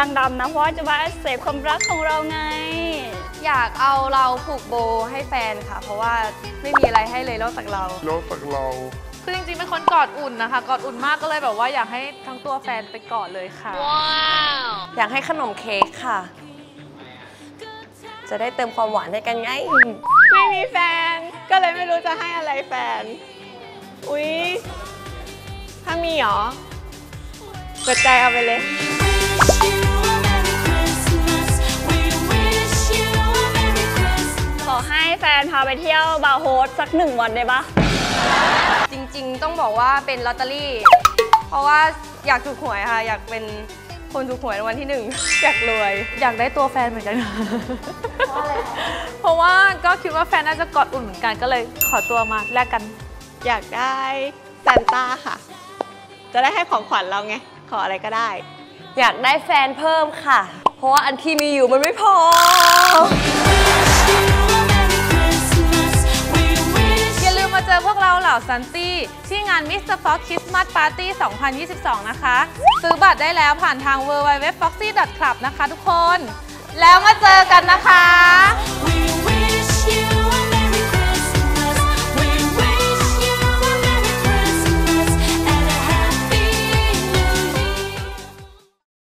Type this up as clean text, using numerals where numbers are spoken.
างดำนะเพราะจะมาเสพความรักของเราไงอยากเอาเราผูกโบให้แฟนค่ะเพราะว่าไม่มีอะไรให้เลยนอกจากเราคือจริงๆเป็นคนกอดอุ่นนะคะกอดอุ่นมากก็เลยแบบว่าอยากให้ทั้งตัวแฟนไปกอดเลยค่ะว้าวอยากให้ขนมเค้กค่ะจะได้เติมความหวานให้กันไงไม่มีแฟนก็เลยไม่รู้จะให้อะไรแฟนอุ๊ยถ้ามีหรอเปิดใจเอาไปเลยขอให้แฟนพาไปเที่ยวบาร์โฮสสัก1 วันได้ปะจริงๆต้องบอกว่าเป็นลอตเตอรี่เพราะว่าอยากถูกหวยค่ะอยากเป็นคนถูกหวยในวันที่1อยากรวยอยากได้ตัวแฟนเหมือนกันเพราะว่าก็คิดว่าแฟนน่าจะกอดอุ่นเหมือนกันก็เลยขอตัวมาแลกกันอยากได้ซานต้าค่ะจะได้ให้ของขวัญเราไงขออะไรก็ได้อยากได้แฟนเพิ่มค่ะเพราะว่าอันที่มีอยู่มันไม่พออย่าลืมมาเจอพวกเราเหล่าซันตี้ที่งาน Mr. Fox Christmas Party 2022 นะคะซื้อบัตรได้แล้วผ่านทาง www.foxy.club นะคะทุกคนแล้วมาเจอกันนะคะ